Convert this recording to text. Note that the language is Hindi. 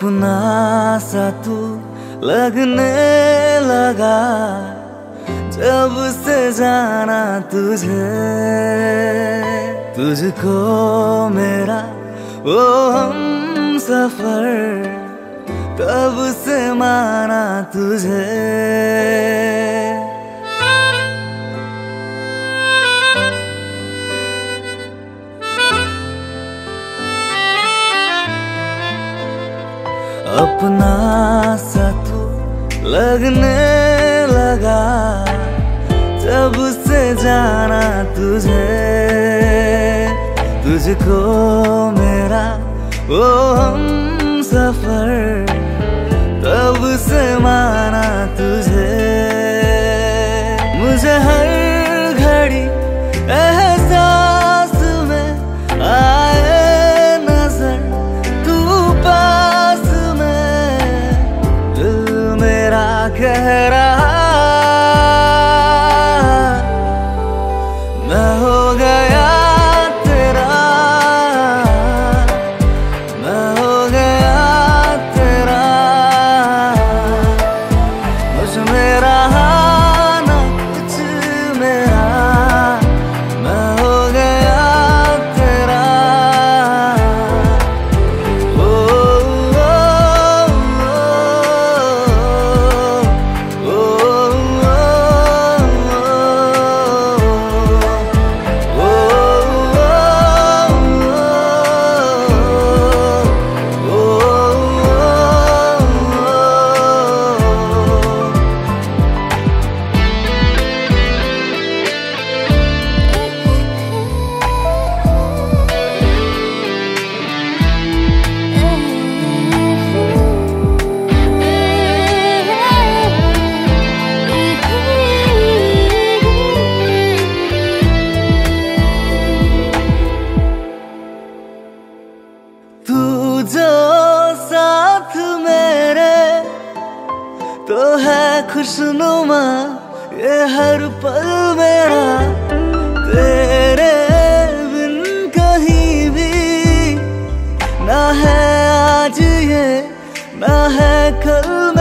अपना सा तू लगने लगा जब से जाना तुझे, तुझको मेरा वो हम सफर कब से माना तुझे। अपना सा तू लगने लगा जब से जाना तुझे, तुझको मेरा वो हम सफर तब से माना तुझे। मुझे हर घड़ी एहसास में आए नजर तू पास में, दिल मेरा कह रहा मैं हो गया तेरा, मैं हो गया तेरा। मुझ में रहा ना कुछ मेरा, मैं हो गया तेरा। ओ, ओ, ओ, ओ, तू जो साथ मेरे तो है खुशनुमा ये हर पल मेरा, तेरे बिन कहीं भी ना है आज ये ना है कल।